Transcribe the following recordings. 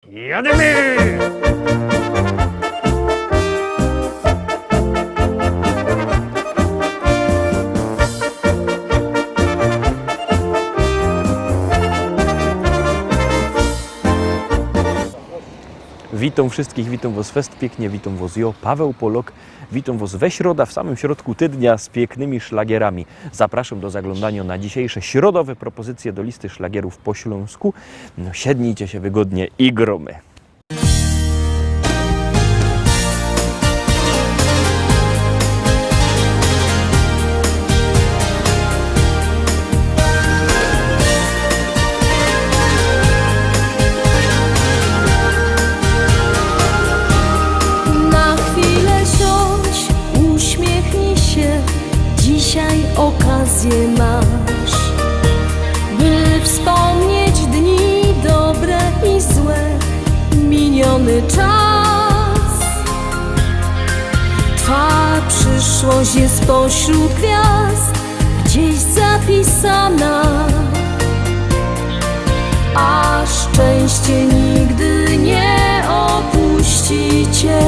Jademy! Witam wszystkich, witam was fest pięknie, witam was jo, Paweł Polok, witam was we środę, w samym środku tygodnia z pięknymi szlagierami. Zapraszam do zaglądania na dzisiejsze środowe propozycje do listy szlagierów po śląsku. No siednijcie się wygodnie i gromy. Dzisiaj okazję masz, by wspomnieć dni dobre i złe, miniony czas. Twa przyszłość jest pośród gwiazd, gdzieś zapisana, a szczęście nigdy nie opuści cię.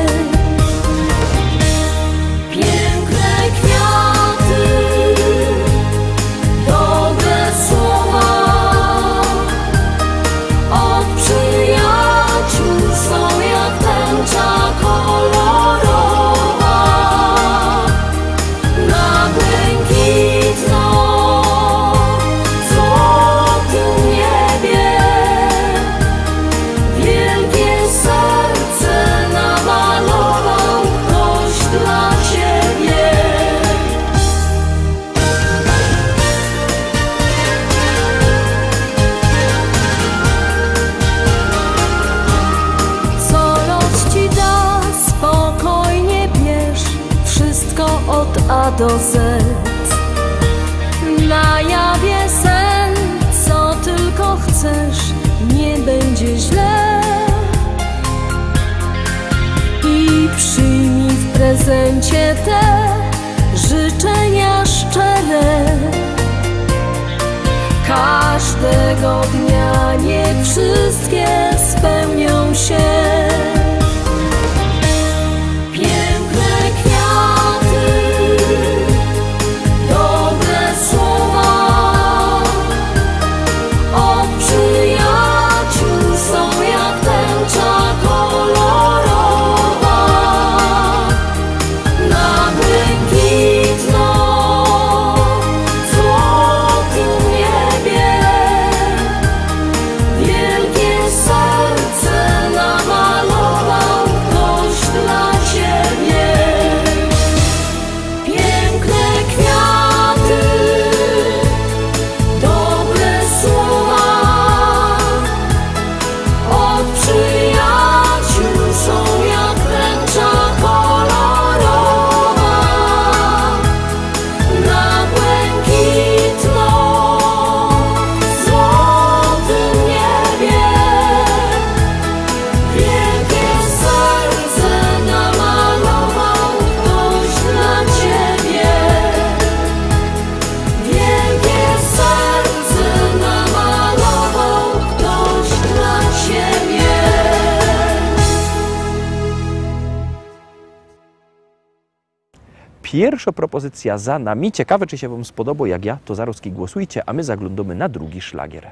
A do Z. Na jawie sen, co tylko chcesz, nie będzie źle. I przyjmij w prezencie te życzenia szczere. Każdego dnia nie wszystkie spełnią się. Pierwsza propozycja za nami. Ciekawe, czy się wam spodoba. Jak ja, to zaraz głosujcie, a my zaglądamy na drugi szlagier.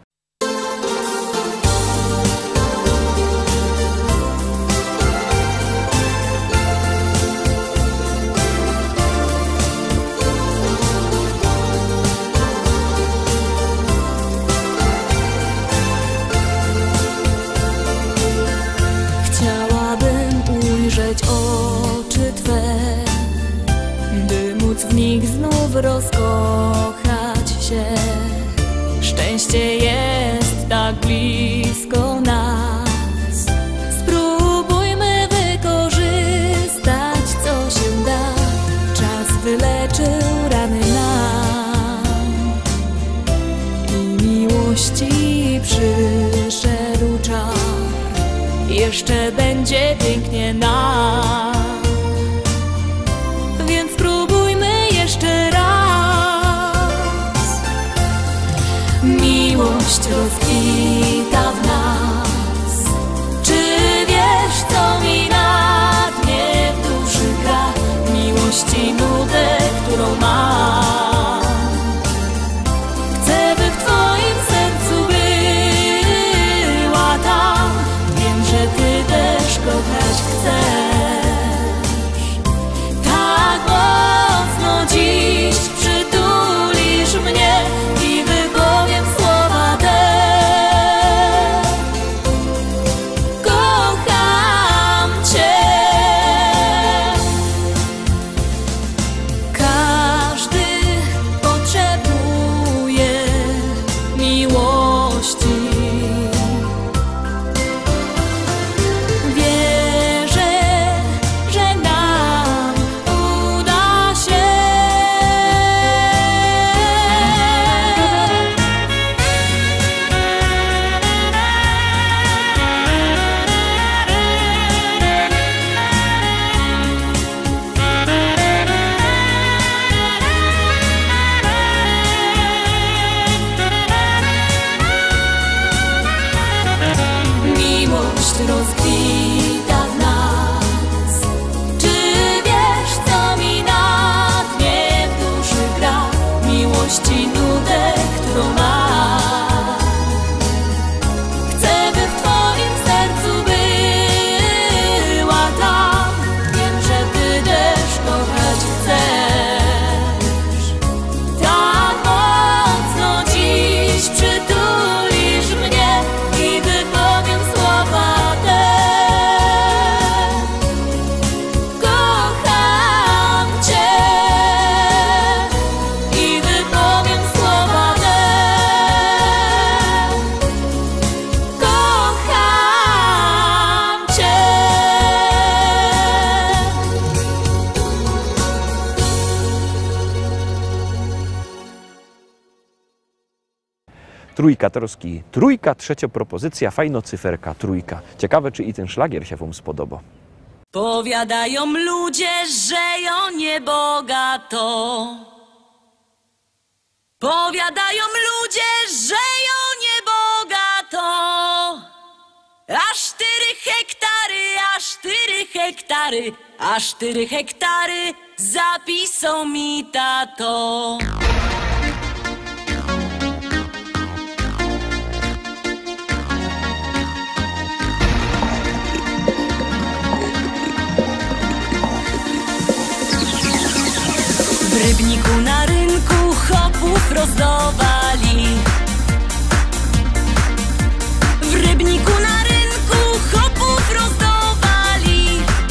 Chciałabym ujrzeć oczy Twe, by móc w nich znów rozkochać się. Szczęście jest tak blisko nas. Spróbujmy wykorzystać, co się da. Czas wyleczył rany nam i miłości przyszedł czas. Jeszcze będzie pięknie nam. Więc spróbujmy jeszcze raz. Miłość rozkwita w nas. strój katorski trójka, trzecia propozycja, fajno cyferka trójka. Ciekawe, czy i ten szlagier się wam spodoba. Powiadają ludzie, że ją niebogato. Powiadają ludzie, że ją niebogato. Aż 4 hektary, aż 4 hektary, aż 4 hektary zapisał mi tato. W Rybniku na rynku chopów rozdawali. W Rybniku na rynku chopów rozdawali.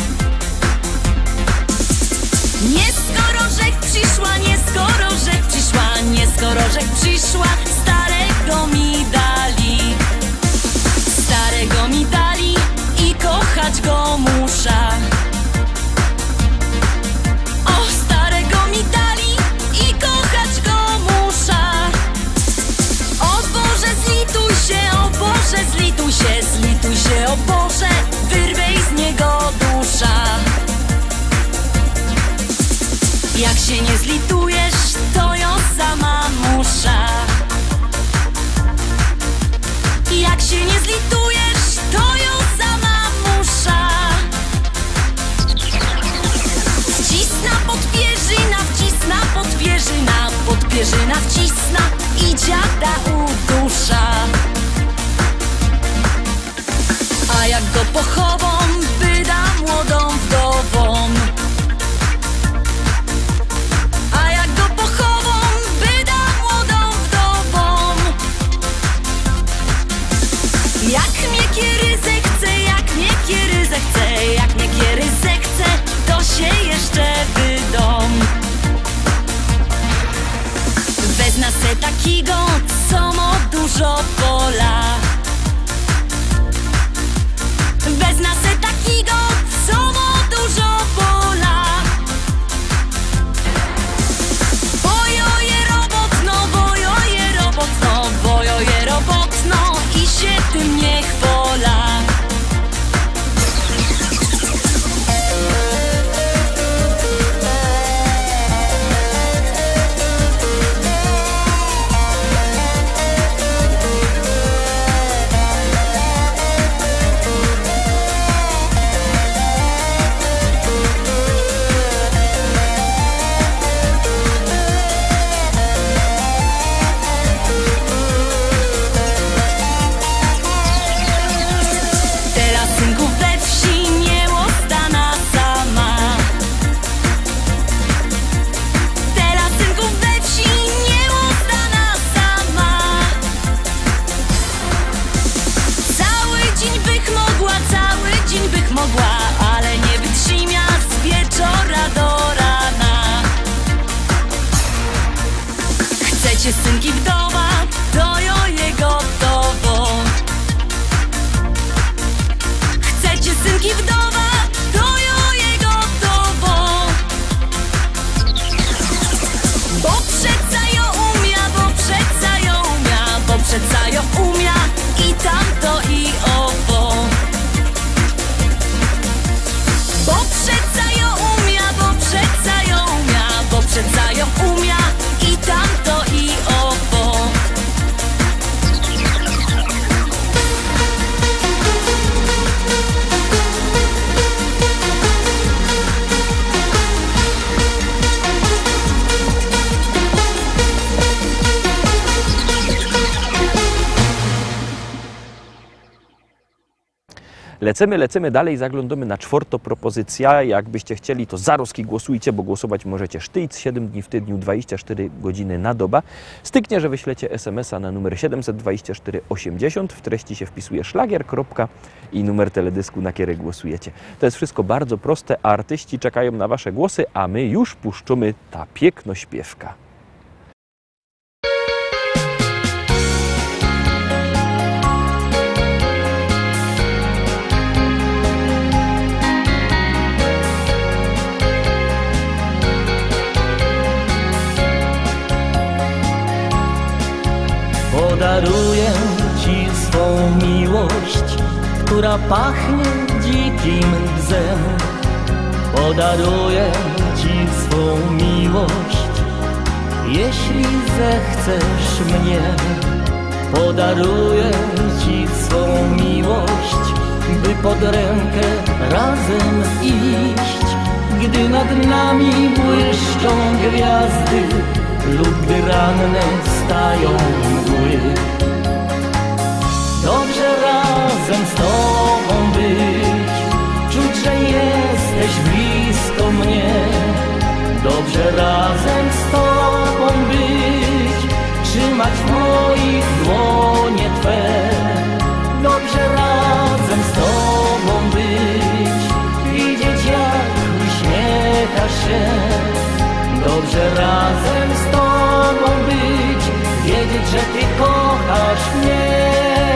Nie skoro rzek przyszła, nie skoro rzek przyszła, nie skoro rzek przyszła, starego mi dali. Starego mi dali i kochać go muszę. Zlituj się, o Boże, wyrwej z niego dusza. Jak się nie zlitujesz, to ją sama musza. Jak się nie zlitujesz, to ją sama musza. Wcisna podpierzyna, wcisna podpierzyna, podpierzyna wcisna i dziada udusza. A jak go pochową, wyda młodą wdową. A jak go pochową, wyda młodą wdową. Jak mnie kieryzę chce, jak mnie kieryzę chce, jak mnie kieryzę chce, to się jeszcze wydom. Wezna se takiego, co ma dużo pola. Wezna se takiego, co ma dużo pola. Bojoje robotno, bojoje robotno, bojoje robotno i się tym nie chwola. Ale nie wytrzyma z wieczora do rana. Chcecie synki wdowa, to jo je gotowo. Chcecie synki wdowa, to jo je gotowo. Bo przeca jo umia, bo przeca jo umia, bo przeca jo umia i tamto i owo. Bo przeca ją umia, bo przeca ją umia, bo przeca ją umia i tamto i owo. Lecimy dalej, zaglądamy na 4. propozycja. Jakbyście chcieli, to zaroski głosujcie, bo głosować możecie sztyjc 7 dni w tygodniu, 24 godziny na dobę. Styknie, że wyślecie SMS-a na numer 724 80. W treści się wpisuje szlagier, i numer teledysku, na który głosujecie. To jest wszystko bardzo proste, a artyści czekają na wasze głosy, a my już puszczymy ta piękno śpiewka. Podaruję która pachnie dzikim bzem. Podaruję Ci swą miłość, jeśli zechcesz mnie. Podaruję Ci swą miłość, by pod rękę razem iść. Gdy nad nami błyszczą gwiazdy lub gdy ranne stają mgły. Dobrze razem z Tobą być, czuć, że jesteś blisko mnie. Dobrze razem z Tobą być, trzymać w moich dłonie Twe. Dobrze razem z Tobą być, widzieć jak uśmiechasz się. Dobrze razem z Tobą być, wiedzieć, że Ty kochasz mnie.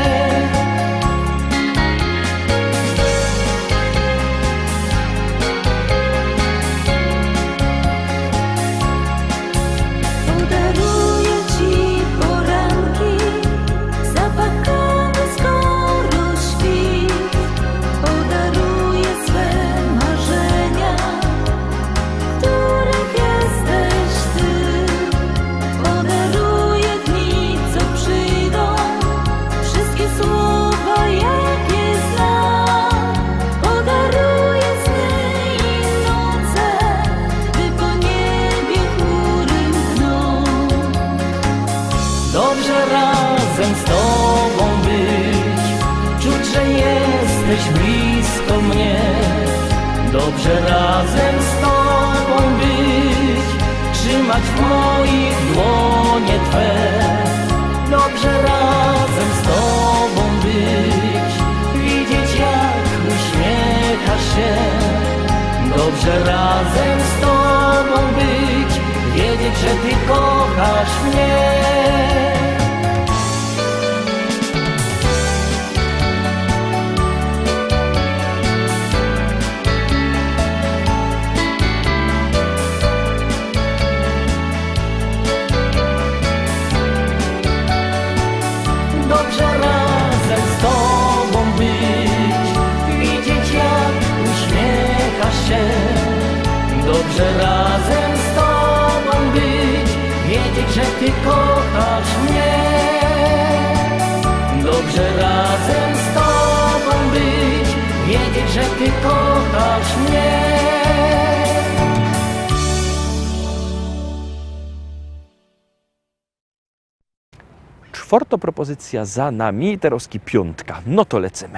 Z Tobą być, czuć, że jesteś blisko mnie. Dobrze razem z Tobą być, trzymać w moich dłonie Twe. Dobrze razem z Tobą być, widzieć jak uśmiechasz się. Dobrze razem z Tobą być, wiedzieć, że Ty kochasz mnie. Dobrze razem z Tobą być, widzieć jak uśmiechasz się. Dobrze razem z Tobą być, wiedzieć, że Ty kochasz mnie. Dobrze razem z Tobą być, wiedzieć, że Ty kochasz mnie. Czwarta propozycja za nami, teraz piątka. No to lecimy.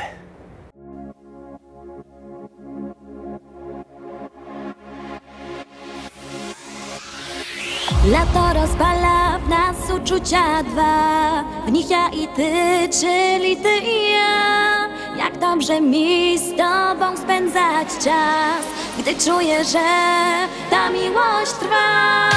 Lato rozpala w nas uczucia dwa, w nich ja i Ty, czyli Ty i ja. Jak dobrze mi z Tobą spędzać czas, gdy czuję, że ta miłość trwa.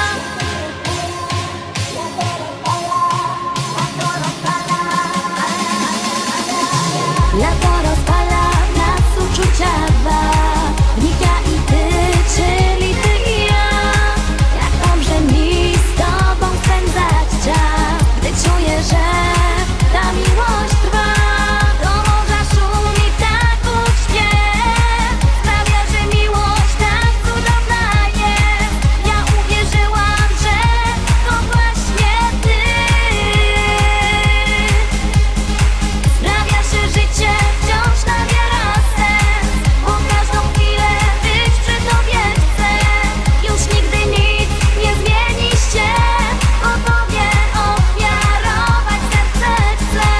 Lato rozpala w nas uczucia dwa, w nich ja i Ty, czyli Ty i ja. Jak dobrze mi z Tobą spędzać czas, gdy czuję, że ta miłość trwa. Do morza szumi ptaków śpiew, sprawia, że miłość tak cudowna jest. Ja uwierzyłam, że to właśnie Ty. Sprawia, że życie wciąż nabiera sens, bo każdą chwilę być przy Tobie chcę. Już nigdy nic nie zmieni się, bo Tobie ofiarować serce chcę.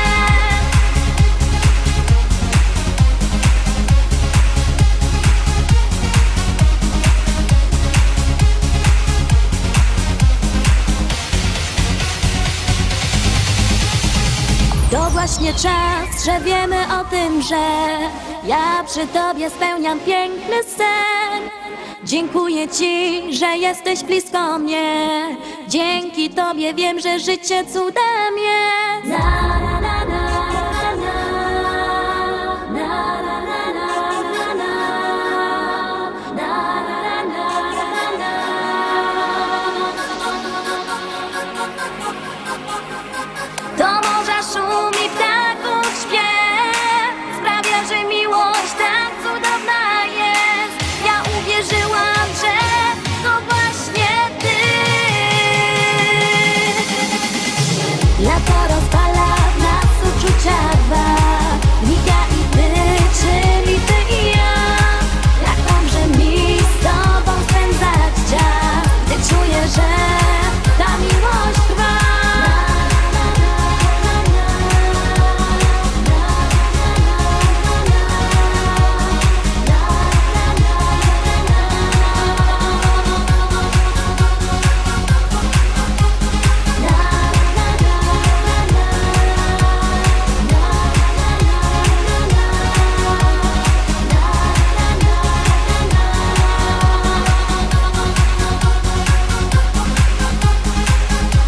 To właśnie czas, że wiemy o tym, że ja przy Tobie spełniam piękny sen. Dziękuję Ci, że jesteś blisko mnie. Dzięki Tobie wiem, że życie cudem jest. Na, na, na, na, na, na, na, na, na, na, na, na, na, na, do morza szumi ptaków śpiew,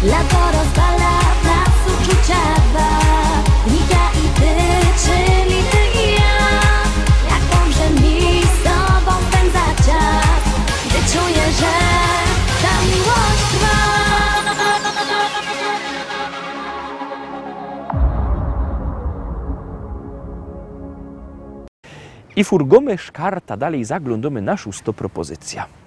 Lato rozpala w nas uczucia dwa. Ja i ty, czyli ty i ja. Jak dobrze mi z tobą spędzać czas, gdy czuję, że ta miłość trwa. I furgomy szkarta, dalej zaglądamy na 6. propozycja.